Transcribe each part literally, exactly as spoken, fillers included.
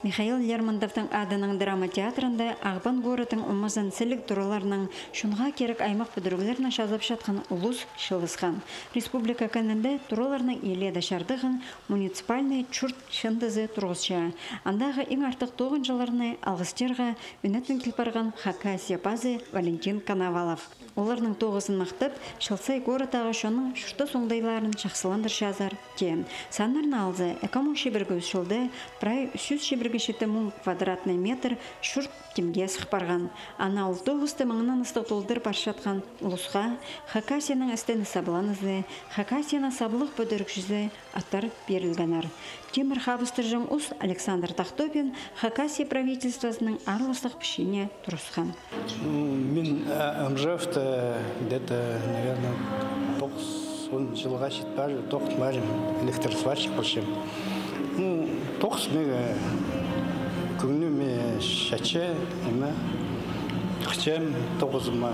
Михаил Лермонтовтың адының драма театрында Ағбан городың умазан сілік тұраларының шунға керек аймақ бүдіргілерінің жазып жатқан ұлыс шылысқан. Республика кәнінде тұраларының еледі шардығын муниципальный чурт шындызы тұрғызша. Андағы ең артық тоғын жыларыны алғыстерға үнәтін келпарған Хакасия базы Валентин Коновалов. Оларның тоғызын мақтып, Шылсай городтағы шоның шұрты соңдайларын жақсыландыр жазар кен. Санырын алзы, экомун шебіргі үшілді, прай сүз шебіргі шеті мұң квадратный метр шұрт темге сықпарған. Ана ол тоғызды маңынан ыстық толдыр баршатқан ұлысқа Хакасияның істені сабыланызы, Хакасияның сабылық бөдірік жүзі аттар берілгенар. Темір хабыстыржың ұс Александр Тахтопин Хакасия правительствосының арлыстық пішіне тұрысқан. Мен Амжевта где-то, наверное, тоқсан жылға жетпар, тоқсан барым электросварщик болшым. Ну, тоқсан мега күніне шаче, эме, қычем, тоқсыма.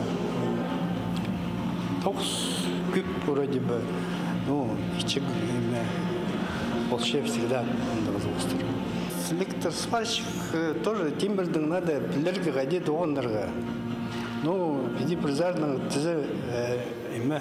Тоқсан күп вроде бы, ну, ичек эме, болше всегда удовольствие. Электросварщик тоже тембрдің надо білерге ғадет оғындарға. Ну, иди призарның тізі эме.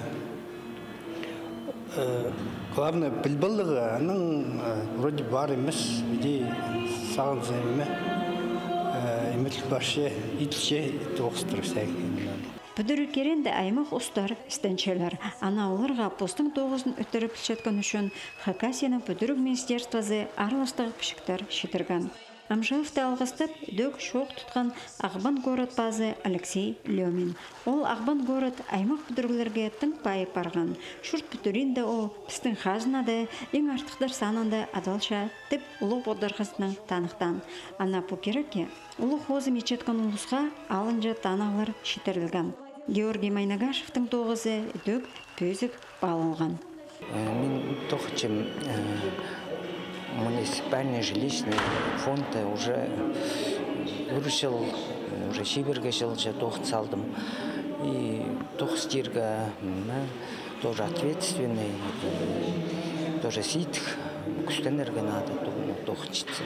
Главное, білбілігі, аның вроде бар емес, иди сағын займе, еметлік баршы, итілше тоғыстыр сәйгі. Бүдірікерен де аймақ ұстар, істеншелер. Ана оларға постың тоғызын өттіріп жеткен үшін Хакасияның бүдірік министерствазы арластығы пішіктер шетірген. Амжевті алғыстып, дөк шоқ тұтқан Ағбан город базы Алексей Лемин. Ол Ағбан город аймақ бүдіргілерге тың пайы барған. Шұрт бүдірінде ол пістің хазынады, ең артықтар санында адалша тіп ұлық бодырғысының танықтан. Ана пөкеріке ұлық хозы мечеткен ұлысқа алынжа танағылар шетірілген. Георгий Майнагашевтың тоғызы дөк пөзік балынған. Мен тоқчым муниципальный жилищный фонд уже выручил, уже шиберге жылжа тоқт салдым. И тоқстирга тоже ответственный, тоже ситх, күстенерге надо тоқчиться.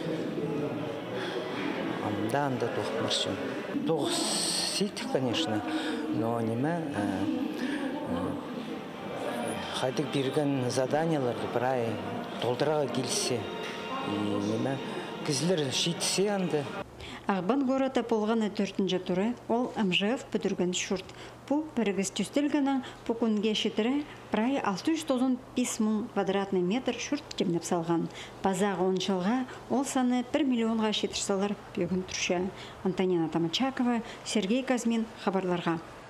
Да, анда тоқт маршым. Тоқт ситх, конечно, но неме хайдық берген заданияларды бірай толтыраға келсе, неме кізілер шейтсе анды. Ағбан города болғаны төртінші туры, ол Амжев бүдірген шұрт. Бұл бірігіз түстілгінің бұкунге шетірі прай алты жүз тоқсан бес мың квадратный метр шұрт темнеп салған. Базағы он жылға ол саны бір миллионға шетірсалар бөгін тұршы. Антонина Тамачакова, Сергей Казмин хабарларға.